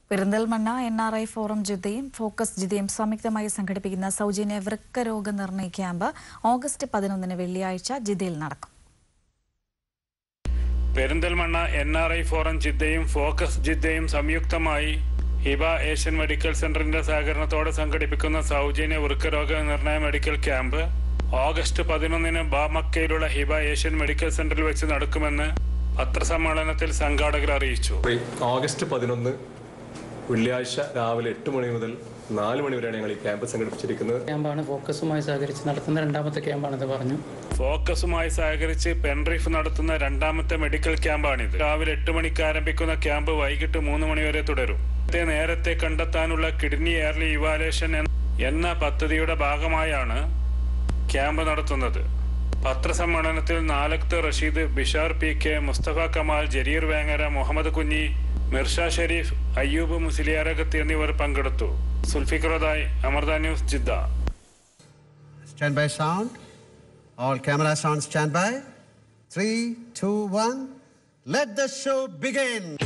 Perinthalmanna NRI forum ജിദ്ദയും focus ജിദ്ദയും സംയുക്തമായി സംഘടിപ്പിക്കുന്ന സൗജന്യ വൃക്കരോഗ നിർണയ ക്യാമ്പ് ഓഗസ്റ്റ് 11 വെള്ളിയാഴ്ച ജിദ്ദയിൽ നടക്കും. പെരിന്തൽമണ്ണ NRI ഫോറം ജിദ്ദയും ഫോക്കസ് ജിദ്ദയും സംയുക്തമായി ഹിബ ഏഷ്യൻ മെഡിക്കൽ സെന്ററിന്റെ സഹകരണത്തോടെ സംഘടിപ്പിക്കുന്ന സൗജന്യ വൃക്കരോഗ നിർണയ മെഡിക്കൽ ക്യാമ്പ് ഓഗസ്റ്റ് 11 ബാമക്കയിലുള്ള ഹിബ ഏഷ്യൻ മെഡിക്കൽ സെന്ററിൽ വെച്ച് നടക്കുമെന്ന് പത്രസമ്മേളനത്തിൽ സംഘാടകർ അറിയിച്ചു. ഓഗസ്റ്റ് 11 വെള്ളിയാഴ്ച രാവിലെ 8 മണി മുതൽ 4 മണി വരെയാണ് ഞങ്ങൾ ഈ ക്യാമ്പ് സംഘടിപ്പിച്ചിരിക്കുന്നത്. ക്യാമ്പാണ് ഫോക്കസുമായി സഹകരിച്ച് നടത്തുന്ന രണ്ടാമത്തെ ക്യാമ്പാണെന്ന് പറഞ്ഞു. ഫോക്കസുമായി സഹകരിച്ച് പെൻറിഫ് നടത്തുന്ന രണ്ടാമത്തെ മെഡിക്കൽ ക്യാമ്പാണിത്. രാവിലെ 8 മണിക്ക് ആരംഭിക്കുന്ന ക്യാമ്പ് വൈകിട്ട് 3 മണി വരെ തുടരും. നേരത്തെ കണ്ടെത്താനുള്ള കിഡ്നി എയർലി ഇവാലുവേഷൻ എന്ന പദ്ധതിയുടെ ഭാഗമായാണ് ക്യാമ്പ് നടത്തുന്നത്. പത്രസമ്മേളനത്തിൽ നാലക്ത് റഷീദ്, ബിഷാർ PK, മുസ്തഫ കമാൽ, ജരീർ വേങ്ങര, മുഹമ്മദ് കുഞ്ഞി, മിർഷ ഷെരീഫ്, അയ്യൂബ് മുസ്ലിയാരകത്ത് എന്നിവർ പങ്കെടുത്തു. സുൽഫിഖറുദായി, Amrita news, Jeddah. Stand by sound. All cameras on standby. 3, 2, 1. Let the show begin.